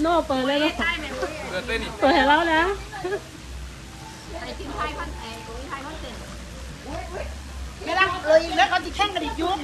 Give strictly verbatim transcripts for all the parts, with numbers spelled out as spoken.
โน่เปิดเลยเนาะเปิดเลยนี่เปิดให้เราแล้วไอ้ทีมไทยคอนไอ้กุ้ยไทยคอนเซ็ปต์ไม่รักเลยแล้วเขาจะแข่งกันอีกยุค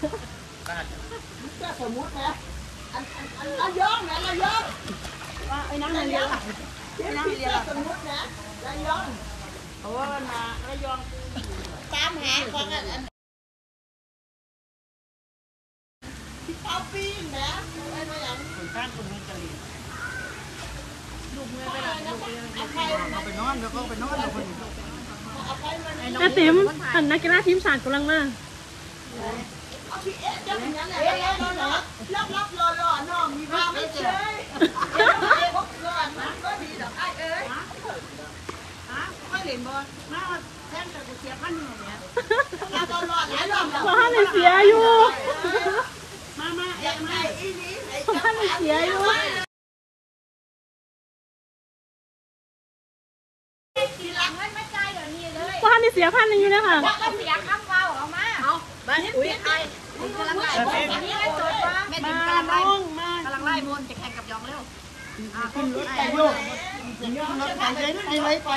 สมมุตินะอันอันเราย้อนนะเราย้อนว่าไอ้นั่งเรียนหลังไอ้นั่งเรียนสมมุตินะเราย้อนเพราะว่ามาเราย้อนตามหาของอันอันที่เป้าปีนนะไอ้มาอย่างคนข้างคนนู้นจะเรียนลูกเมื่อไปแล้วลูกเอาไปนอนแล้วก็ไปนอนแล้วคนแม่ติ๋มหันนักกีฬาทีมชาติกำลังมารับรับรอรอน้องมีภาพไม่เจอพกรอดนะก็ดีดอกไอ้เอ้ยฮะค่อยเล่นบอลมาแทนแต่กูเสียพันหนึ่งเนี่ยเรารอดหลายรอบแล้วเพราะท่านเสียอยู่มามาเอ็มไอ้อีนี้ไอ้เพราะท่านเสียอยู่ทีหลังเงินไม่ใจเดี๋ยวนี้เลยเพราะท่านเสียพันหนึ่งอยู่นะคะก็เสียคำเบาออกมาเอาบ้านอุ้ยไอ้กำลังไล่อันนี้ไอ้โจทย์ว่าแม่ติ๋มกำลังไล่กำลังไล่มนจะแข่งกับยองเร็วขึ้นรถไปโยกย่องรถไปเลยนี่ไว้ไป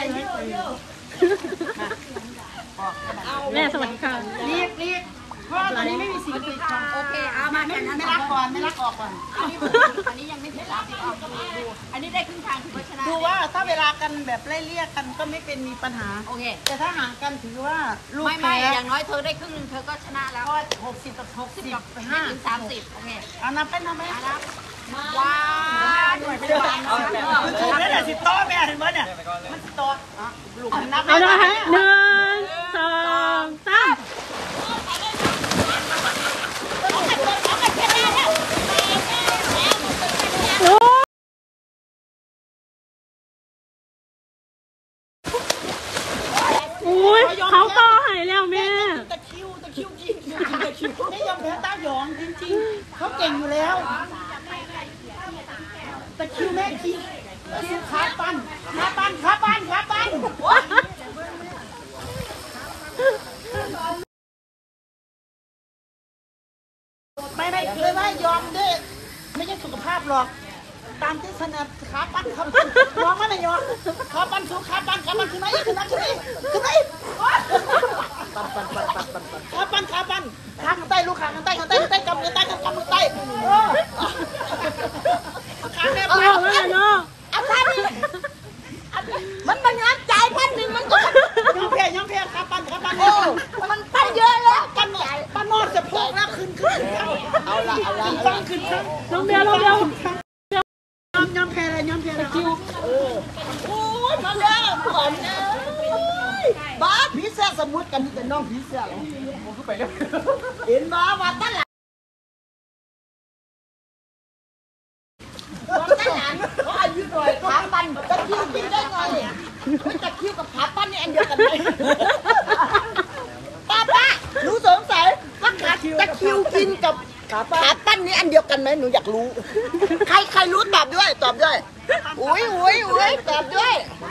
แม่สวัสดีค่ะรีบรีบเพราะตอนนี้ไม่มีสิ่งปิดของโอเคเอามาแข่งนั้นไม่รักก่อนไม่รักออกก่อนอันนี้ยังไม่ถึงรับเอาดูอันนี้ได้ครึ่งทางถือว่าชนะดูว่าถ้าเวลากันแบบไล่เลี่ยกันก็ไม่เป็นมีปัญหาโอเคแต่ถ้าห่างกันถือว่าลูกไม่ไม่อย่างน้อยเธอได้ครึ่งนึงเธอก็ชนะแล้วหกสิบกับหกสิบกับห้าถึงสามสิบโอเคเอานับไปนับไปว้าวหน่วยเป็นวันถูกแล้วเนี่ยสิโต๊ะแม่เห็นไหมเนี่ยมันสิโต๊ะลูกนับเอาละฮะหนึ่งสองสามอุ้ยเขาต่อให้แล้วแม่ตะคิวตะคิวจริงตะคิวไม่ยอมแพ้ต้าหยองจริงๆเขาเก่งอยู่แล้วตะคิวแม่คิวคิวขาปั้นขาปั้นขาปั้นขาปั้นไม่ไม่เคยว่ายอมด้วยไม่ใช่สุขภาพหรอกตามที่ถนัดขาปั้นครับยอมไหมไม่ยอมขาปั้นสู้ขาปั้นขาปั้นขึ้นไหมขึ้นไหมขึ้นไหมขึ้นไหมขาปั้นขาปั้นขาข้างใต้ลูกขาข้างใต้ข้างใต้ข้างใต้กำข้างใต้กำกำข้างใต้ขาแม่ปั้นเอาเนาะเอาพันมันมันงานจ่ายพันหนึ่งมันก็ยอมแพ้ยอมแพ้ขาปั้นขาปั้นโอ้มันปั้นเยอะแล้วปั้นปั้นนอนจะพกแล้วขึ้นขึ้นเอาละเอาละปั้นขึ้นขึ้นน้องเบียร์น้องเบียร์ยอมยอมแพ้เลยยอมแพ้เลยคิวโอ้ยมาแล้วก่อนนะบ้าผีเสื้อสมุดกันนี่แต่น้องผีเสื้อเหรอไปแล้วเห็นบ้าว่าตั้งหลังตั้งหลังเขาอายุหน่อยขาปั้นตะคิวกินได้ไงตะคิวกับขาปั้นนี่อันเดียวกันไหมป้าป้าหนูสงสัยว่าขาตะคิวกินกับขาปั้นนี่อันเดียวกันไหมหนูอยากรู้ใครใครรู้ตอบด้วยตอบด้วยอุ้ยอุ้ยอุ้ยตอบด้วย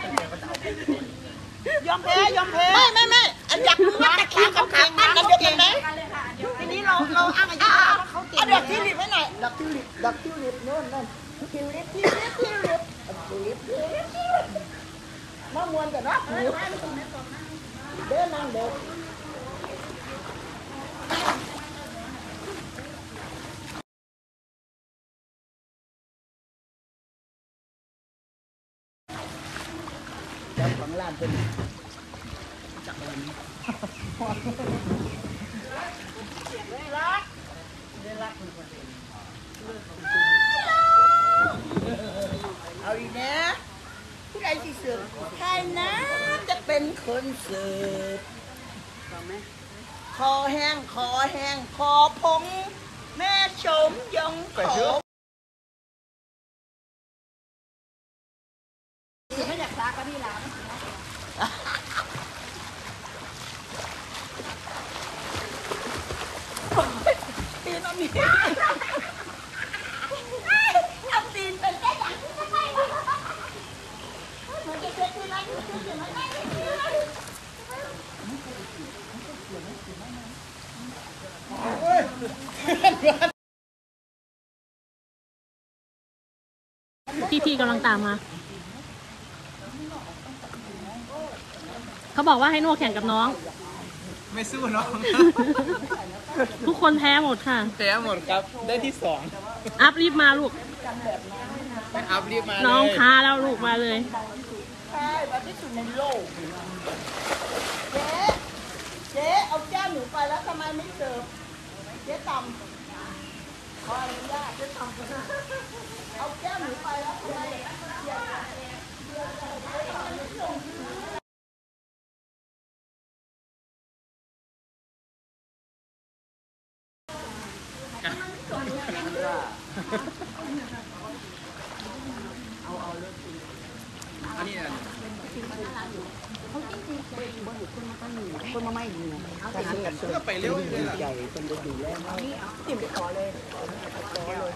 ยอมแพ้ยอมแพ้ไม่ไม่ไม่อันอยากรู้ว่าตะคิวกับขาปั้นอันเดียวกันไหมทีนี้เราเราอ้างอายุเขาเก่งดอกทิวลิปให้หน่อยดอกทิวลิปดอกทิวลิปโน่นนั่นทิวลิปทิวลิปทิวลิปทิวลิปทิวลิปมามวนกันนะเดินนั่งเดินเจ้าของร้านเป็นจักรวาลได้รักได้รักเอาอีกนะผู้ใดที่เสิร์ฟใครนะจะเป็นคนเสิร์ฟคอแห้งคอแห้งคอพงแม่ชมยงขอไม่อยากรักก็ที่ร้านตีนมีเอาตีนเป็นแค่อย่างทำไมมันจะเช็คไม่ได้มันจะเช็คไม่ได้พี่ๆกำลังตามมาเขาบอกว่าให้นวดแข่งกับน้องไม่สู้น้องทุกคนแพ้หมดค่ะแพ้หมดครับได้ที่สองอัพรีบมาลูกไม่อัพรีบมาเลยน้องค้าแล้วลูกมาเลยใช่แบบที่สุดในโลกเจ๊เจ๊เอาแก้วหนูไปแล้วทำไมไม่เสิร์ฟเจ๊ต่ำขออนุญาตเจ๊ต่ำเอาแก้วหนูไปแล้วทำไมอันนี้อ่ะคนมาไม่ดีนะทหารกันเพื่อไปเร็วเลยล่ะใหญ่คนจะดูแลติ่มไปขอเลยขอเลย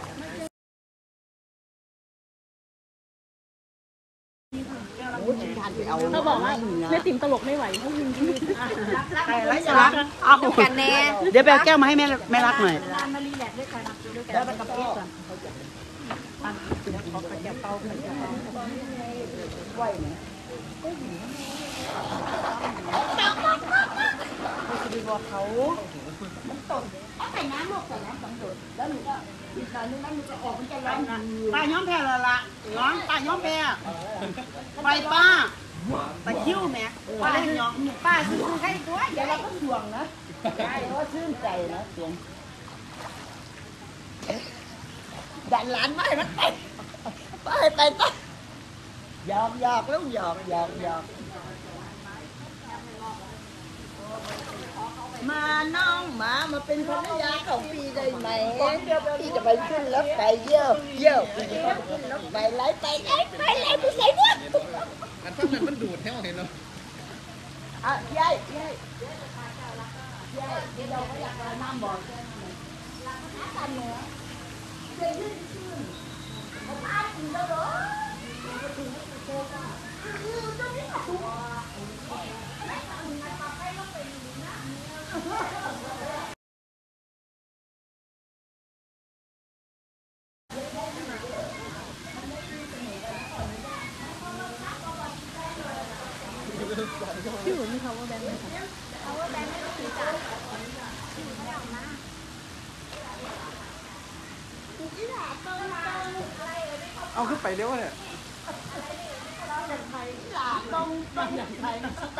เขาบอกว่าแม่ติ๋มตลกไม่ไหวใครไรจะรักเอากันแน่เดี๋ยวไปเอาแก้วมาให้แม่แม่รักหน่อยมารีแลกซ์ด้วยกันด้วยกันแล้วมันกับเอสก่อนไหวไหมเขามันตกเอาใส่น้ำลูกใส่น้ำสองหยดแล้วหนูก็อีกหน่อยนึงแล้วหนูจะออกมันจะร้อนป้าย้อมแพ้ละละน้องป้าย้อมแพ้ไปป้าไปคิ้วแม่ป้าเล่นย้อมป้าซื้อให้ตัวเดี๋ยวเราก็ห่วงนะใช่เพราะชื่นใจนะเสียงดันหลานไม่มันไปไปไปไปหยอกหยอกแล้วหยอกหยอกหยอกมาน้องหมามาเป็นภรรยาของพี่ได้ไหมพี่จะไปขึ้นรถไฟเยี่ยวเยี่ยวพี่จะไปขึ้นรถไฟไล่ไปไล่ไปไล่ไปใส่เนื้ออันทั้งนั้นมันดูดแท้เห็นเนาะอ่ะยายยายยายเดี๋ยวเราก็อยากมาน้ำบ่อรักษากันเนื้อเดี๋ยวยื่นชื่นเขาพาถึงแล้วเหรอถึงแล้วถึงโซ่ก็คือเจ้านี่ค่ะตัวพี่หนูมี power bank ไหมคะ power bank ไม่ต้องถือจ้ะถือไม่ได้ออกมาเอาขึ้นไปเร็วเนี่ยต้องต้องอย่างไร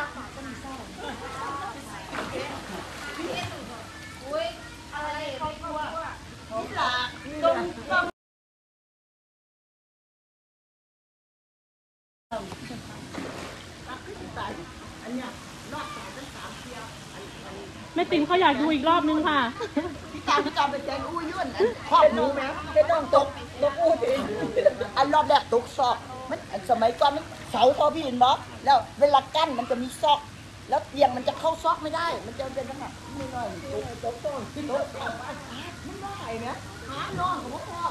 อุ้ยอะไรครอบครัวนี่หลักต้องต้องอันเนี้ยรอบสามตั้งสามเที่ยวแม่ติ๋มเขาอยากดูอีกรอบนึงค่ะพี่จามพี่จามไปแจงอู้ยุ่นครอบหนูไหมจะต้องตกตกอู้ทีอันรอบแรกตกซอกมันสมัยก่อนมันเสาทอพี่เห็นบ่แล้วเวลากั้นมันจะมีซอกแล้วเตียงมันจะเข้าซอกไม่ได้มันจะเป็นขนาดไม่น้อยตกตกต้นตกมันน้อยนะหาน้องของพ่อ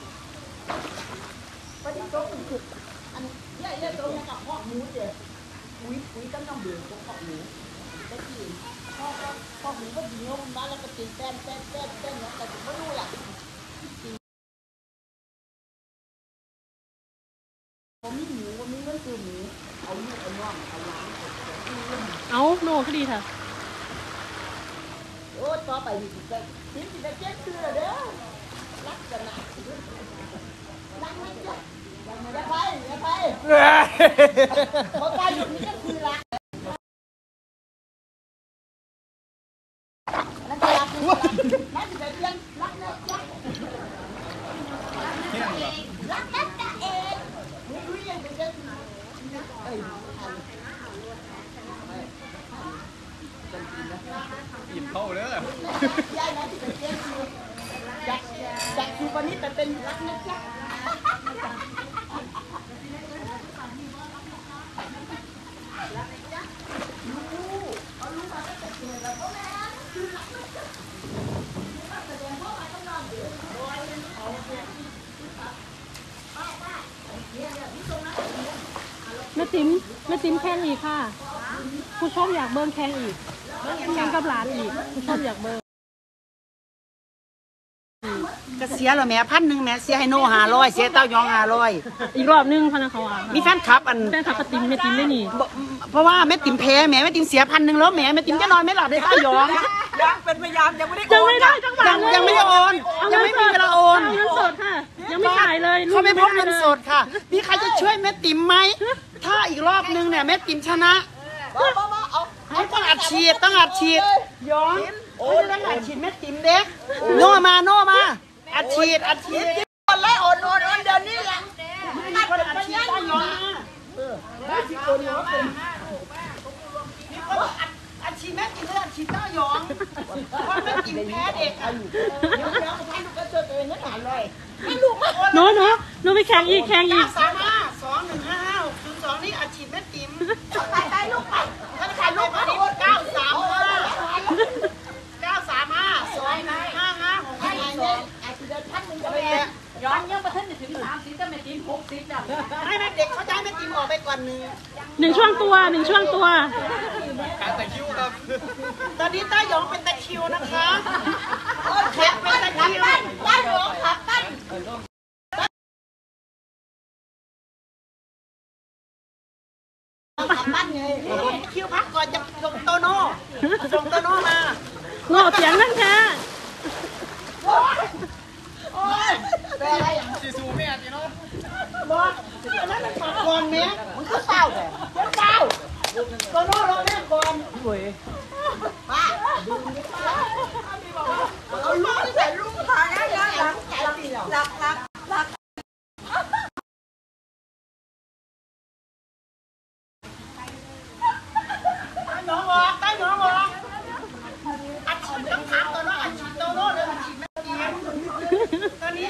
ไปที่โต๊ะมันคืออันใหญ่เลยตรงนี้กับพ่อหมูเจ้อุ้ยอุ้ยก็ต้องเบื่อกับพ่อหมูก็กินพ่อก็พ่อหมูก็ยิงลงมาแล้วก็ตีแป้นแป้นแป้นแป้นแต่ผมไม่รู้ล่ะผมมีหมูผมมีเงินคือหมูเอาลูกเอาน้องเอาหลานเอาโน่ก็ดีค่ะโอ้ต่อไปสิจะสิจะเจ็บคือเด้อรักกันนะรักไม่เจ็บอย่าไปอย่าไปเขาตายอยู่นี่ก็คือรักนั่นคือรักนั่นจะเป็นรักนะจ๊ะรักนะจ๊ะเองไม่รู้ยังเป็นเด็กเอ้ยหยิบเข้าเลยยายนะที่เป็นเจ๊คือจากจากคือวันนี้ไปเป็นรักนะจ๊ะแม่ติ๋มแม่ติ๋มแข่งอีกค่ะ ผู้ชมอยากเบิ้งแข่งอีกแข่งกับหลานอีกผู้ชมอยากเบิ้งกระซิสียแล้วแม่พันหนึ่งแม่เสียให้โน่ห้าร้อยเสียเต้ายองห้าร้อยอีกรอบนึงพนักเขาอ่ะมีแฟนคลับอันแฟนคลับกระติมไม่ติมได้นี่เพราะว่าแม่ติ๋มแพ้แม่แม่ติ๋มเสียพันหนึ่งแล้วแม่แม่ติ๋มจะนอนไม่หลับได้เต้ายองยังเป็นพยายามยังไม่ได้ยังไม่ได้จังหวะยังยังไม่ได้โอนยังไม่มีเวลาโอนเอาเงินสดค่ะ ยังไม่จ่ายเลยเขาไม่พกเงินสดค่ะมีใครจะช่วยแม่ติ๋มไหมถ้าอีกรอบนึงเนี่ยแม่ติ๋มชนะต้องอัดฉีดต้องอัดฉีดย้อนโอ้ยต้องอัดฉีดแม่ติ๋มเด็กโน่มาโน่มาอัดฉีดอัดฉีดโอนเลยโอนโอนโอนเดี๋ยวนี้แหละมีคนอัดฉีดได้ย้อนมาเออได้ที่คนเนาะมีคนอัดอัดฉีดแม่ติ๋มเลยอัดฉีดได้ย้อนเพราะแม่ติ๋มแพ้เด็กอ่ะเดี๋ยวเดี๋ยวท่านลูกก็เจอตัวเองนั่นหาเลยให้ลูกมาโอนหนูหนูหนูไปแข่งอีกแข่งอีกสามห้าสองหนึ่งห้าห้าหกศูนย์สองนี่อัดฉีดแม่ติ๋มไปไปลูกไปถ้าใครลูกอันนี้เก้าสามห้าเก้าสามห้าสองหนึ่งห้าห้าหกห้าสองอัดฉีดได้พันหนึ่งเลยย้อนยังประเทศถึงสามสิบก็ไม่จิ้มหกสิบจ้ะให้แม่เด็กเขาจะให้แม่ติ๋มออกไปก่อนหนึ่งหนึ่งช่วงตัวหนึ่งช่วงตัวการแต่คิ้วครับตอนนี้ต้าหยองเป็นตะคิวนะคะแคปเป็นตะคิวต้าหยองขับตั้นขับตั้นไงคิวพักก่อนจะส่งโตโน่ส่งโตโน่มาโง่เสียงนั่นแค่โอ้ยเป็นอะไรอย่างซีซูแม่จีเนาะบอกอันนั้นมันปากก่อนเนี้ยมันก็เศร้าแต่เศร้าโตโน่รอแม่ก่อนเว้ยป้าเอาลูกใส่ลูกขาได้ยังหลังหลักหลักหลักหนูบอกได้หนูบอกอัดฉีดต้องถามโตโน่อัดฉีดโตโน่เลยอัดฉีดไม่ดีตอนนี้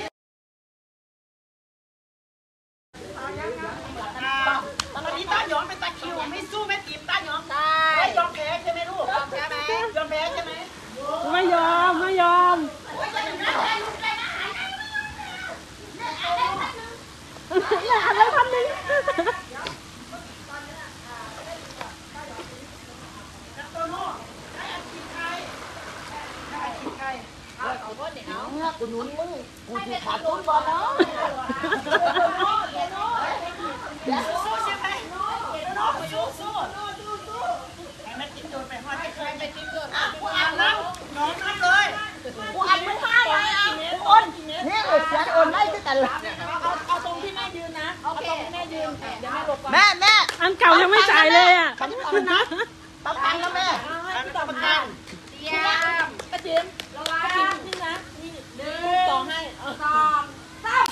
ตอนนี้ต้าหยองเป็นตะคิวไม่สู้แม่ติ๋มต้าหยองไม่ยอมแพ้ใช่ไหมลูกยอมแพ้ไหมยอมแพ้ใช่ไหมไม่ยอมไม่ยอมอะไรพันหนึ่งกูหนุนมึงกูจะขาดทุนบอลเนาะสู้ใช่ไหมน้องสู้สู้ให้แม่จิ้มโดนไปฮอดให้ใครแม่จิ้มโดนกูอัดน้ำน้องน้ำเลยกูอัดไม่ท่าเลยอ่ะกูโอนนี่เลยเสียโอนไล่ที่แต่ละเอาเอาตรงที่แม่ยืนนะโอเคแม่ยืนเดี๋ยวแม่หลบก่อนแม่แม่อันเก่ายังไม่จ่ายเลยอ่ะขอบคุณนะประกันนะแม่ประกันเตรียมป้าจิ๋มระวังป้าจิ๋มนะนี่หนึ่งสองให้สองสาม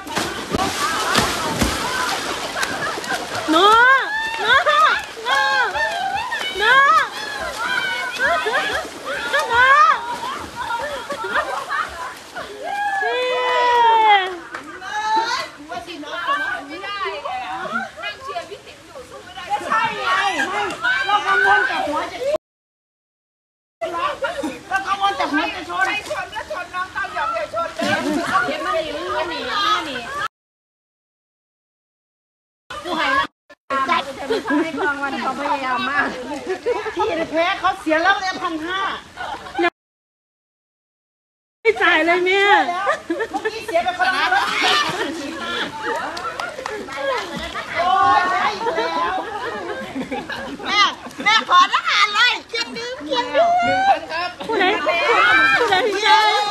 โน้โน้โน้โน้โน้เรากังวลกับหัวจะเรากังวลจากหัวจะชนชนก็ชนน้องเต้าหยองอย่าชนเลยเดี๋ยวมาหนีมาหนีมาหนีผู้ให้ละใจให้กองวันเขาพยายามมากที่แพ้เขาเสียแล้วเลยพันห้าไม่จ่ายเลยแม่เมื่อกี้เสียไปคนละร้อยโอ้ยใช่แล้วแม่แม่ขอทหารเลยเคียงดื้อเคียงดื้อหนึ่งพันครับผู้ใดผู้ใดพี่ใจ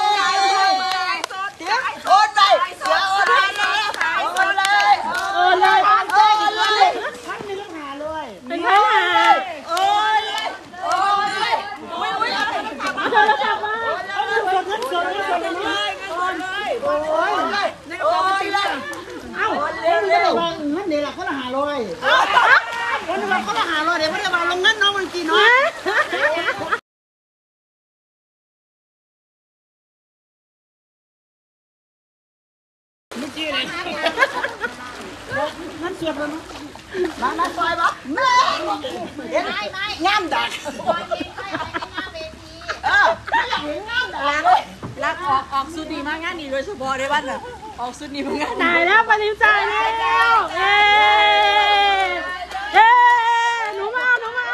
โอนไปเสียโอนไปเลยโอนเลยโอนเลยโอนเลยพันหนึ่งหาเลยเป็นพันหาโอนเลยโอนเลยอุ้ยอุ้ยเอาโทรศัพท์มาโอนเงินสดเงินสดเลยโอนเลยโอนเลยโอนเลยเอ้าเร็วเร็วเงินเดี๋ยวละคนละหาเลยคนละคนละหาเลยเดี๋ยวไม่ได้มาลงเงินน้องมันกี่น้อยไม่จีเลยนั่นเสียบเลยมั้งร้านนั้นซอยปะแม่เห็นไหมง่ามดักเออง่ามดักรักออกออกสุดดีมากงานนี้โดยเฉพาะในบ้านน่ะออกสุดดีมากงานจ่ายแล้วปานิมจ่ายแล้วเอ๊เอ๊หนูมาหนูมา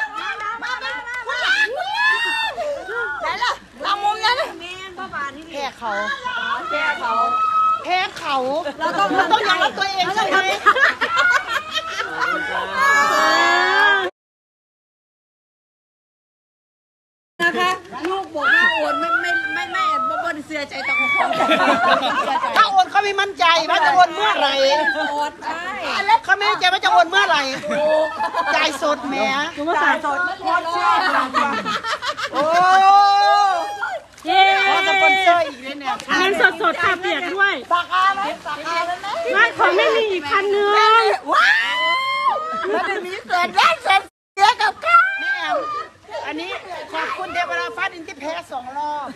ไหนล่ะลำมุงยันแม่นพ่อบานที่แพ้เขาแพ้เขาแพ้เขาเราต้องเราต้องยอมรับตัวเองใช่ไหมนะคะลูกบอกว่าโอนไม่ไม่ไม่ไม่ไม่บนเสือใจตะของถ้าโอนเขาไม่มั่นใจว่าจะโอนเมื่อไหร่โอนใช่เขาไม่มั่นใจว่าจะโอนเมื่อไหร่จ่ายสดแหมกูมาสายสดโอนใช่โอ้เย้เขาสปอนเซอร์อีกเลยเนี่ยเงินสดสดค่ะเปียกด้วยปากกาไหมปากกาแล้วนะไม่ของไม่มีอีกพันหนึ่งว้าวแล้วเดี๋ยวนี้เสร็จแล้วเสร็จเสียกับข้าวนี่แอมอันนี้ขอบคุณเทวดาฟ้าดินที่แพ้สองรอบ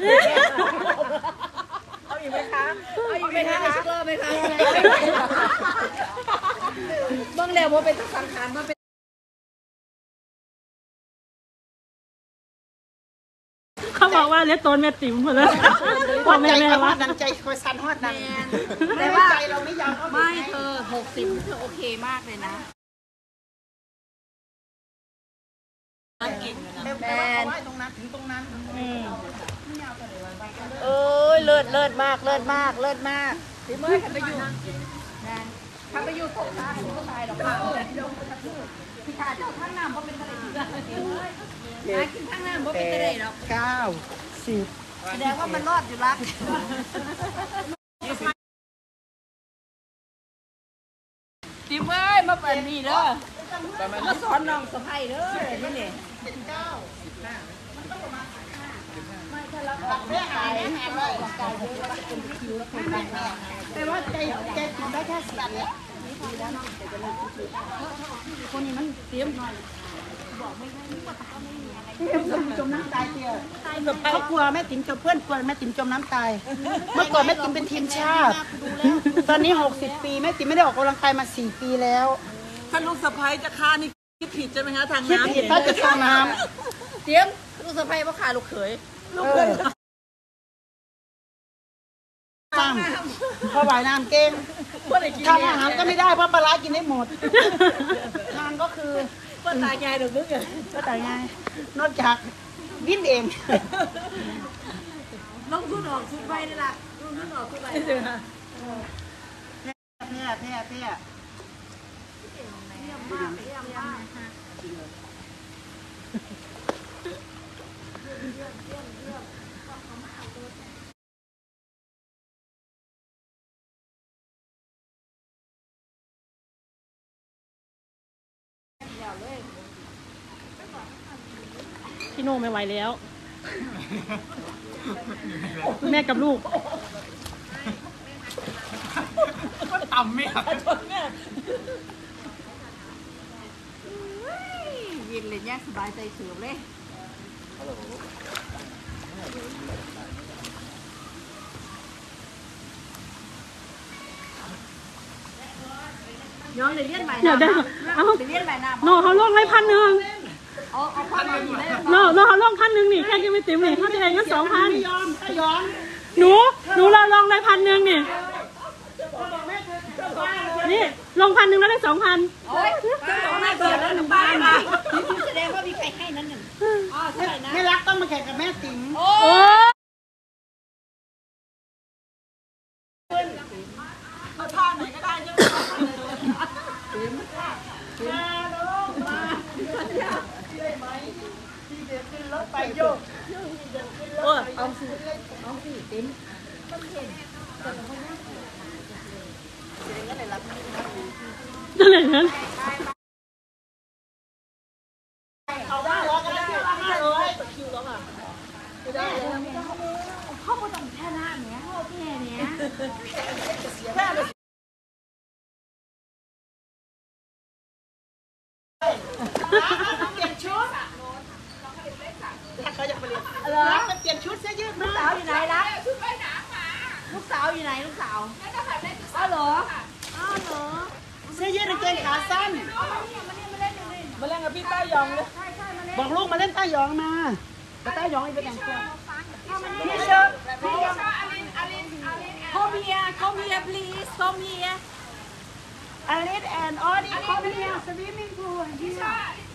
เอาอีกไหมคะเอาอีกไหมคะเลิกไหมคะเบื้องแล้วว่าเป็นสังขารว่าเป็นเขาบอกว่าเลตโตนแม่ติ๋มหมดแล้วบอกแม่ใจแม่คอยฮอว่าดนั้นใจคอยสั่นฮอดนั้นแต่ว่าใจเราไม่ยาวเท่าไม่เธอหกสิบเธอโอเคมากเลยนะแมนตรงนั้นถึงตรงนั้นเอ้ยเลิศเลิศมากเลิศมากเลิศมากพี่เมื่อทำไปอยู่นะทำไปอยู่ตกตายก็ตายหรอกค่ะพี่ขาเจ้าข้างน้ำเพราะเป็นทะเลนะกินข้างน้ำเพราะเป็นทะเลหรอกเก้าสิบแสดงว่ามันรอดอยู่รักพี่เมื่อมาเปิดนี่เด้อมาสอนน้องสะพ้ายเด้อนี่นี่แม่หายแม่เลยแต่ว่าใจใจถึงได้แค่สิบเนี่ยคนนี้มันเตรียมหน่อยบอกไม่ได้จมน้ำตายเตี้ยเขากลัวแม่ติ๋มจมเพื่อนกลัวแม่ติ๋มจมน้ำตายเมื่อก่อนแม่ติ๋มเป็นทีมชาติตอนนี้หกสิบปีแม่ติ๋มไม่ได้ออกกำลังกายมาสี่ปีแล้วถ้าลูกสะพ้ายจะฆ่านี่คิดผิดใช่ไหมคะทางคิดน้ำผิดถ้าจะทางน้เตรียมลูกสะพ้ายว่าขาลูกเขยำลูกเลยน้ำพอไหวน้ำเก่งทำอาหารก็ไม่ได้เพราะปลาร้ากินได้หมดทานก็คือว่าตายไงเดี๋ยวมึงอะก็แต่ไงนอกจากวิ่งเองลงทุนออกทุนไปนี่แหละลงทุนออกทุนไปแพ้แพ้แพ้พี่โน่ไม่ไหวแล้ว แม่กับลูกต่ำไม่หักยินเลยเนี่ยสบายใจเสือเลยย้อนเลยเลี้ยนใหม่เดี๋ยวได้เอาเลี้ยนใหม่น้ำโน่เขาลงให้พันหนึ่งเอาเอาพันหนึ่งเลยโน่โน่เขาลงพันหนึ่งนี่แค่ยังไม่ติ๋มนี่เขาจะได้เงินสองพันไม่ยอมถ้ายอมหนูหนูเราลงได้พันหนึ่งนี่นี่ลงพันหนึ่งแล้วได้สองพันโอ้ยสองหน้าเสือแล้วหนึ่งบ้านมาแสดงว่ามีใครให้นั้นหนึ่งอ๋อใช่นะไม่รักต้องมาแข่งกับแม่ติ๋มโอ้โอ้ท่าไหนก็ได้ใช่ไหมไปโยกโอ้เอาสิเอาสิติ๋มจะไหนนั้นเอาได้ร้อยก็ได้ห้าร้อยเขาไม่ต้องแค่หน้าเนี้ยเขาแค่เนี้ยเปลี่ยนชุดเขาอยากไปเรียนรักไปเปลี่ยนชุดเสื้อยืดลูมากสาวอยู่ไหนล่ะลูกสาวอยู่ไหนลูกสาวอ้าวเหรออ้าวเหรอเสื้อยืดกางเกงขาสั้นมาเล่นกับพี่ต้ายองเลยบอกลูกมาเล่นต้ายองมาแต่ต้ายองอีกเป็นอย่างเดียวพี่เชิญ Come here come here please come here อลิสแอนออดี้คอมเมียสวิมมิ่งพูล